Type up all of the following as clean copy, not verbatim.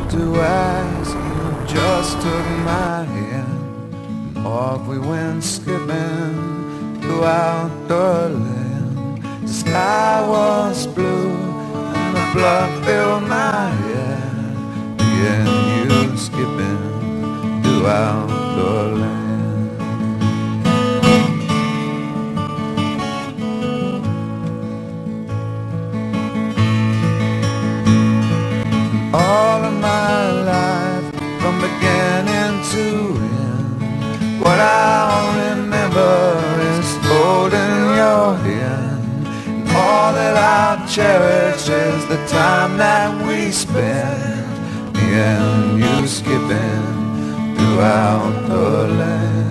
to ask, you just took my hand, and off we went skipping throughout the land. The sky was blue and the blood filled my head, me and you skipping throughout the land. All of my life, from beginning to end, what I remember is holding your hand. And all that I cherish is the time that we spend, me and you skipping throughout the land.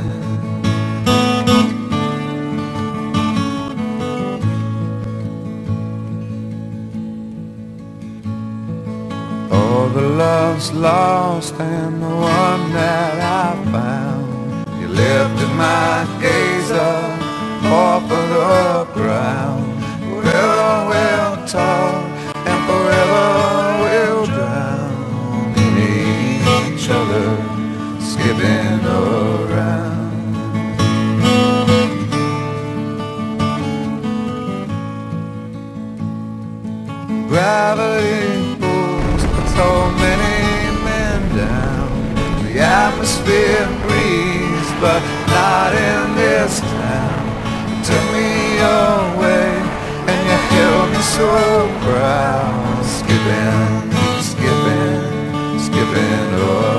All the love's lost and the one that I found, you lifted my gaze up off of the ground. Forever we'll talk and forever we'll drown in each other, skipping around. Gravity so many men down, the atmosphere breathes, but not in this town. You took me away and you held me so proud, skipping, skipping, skipping away.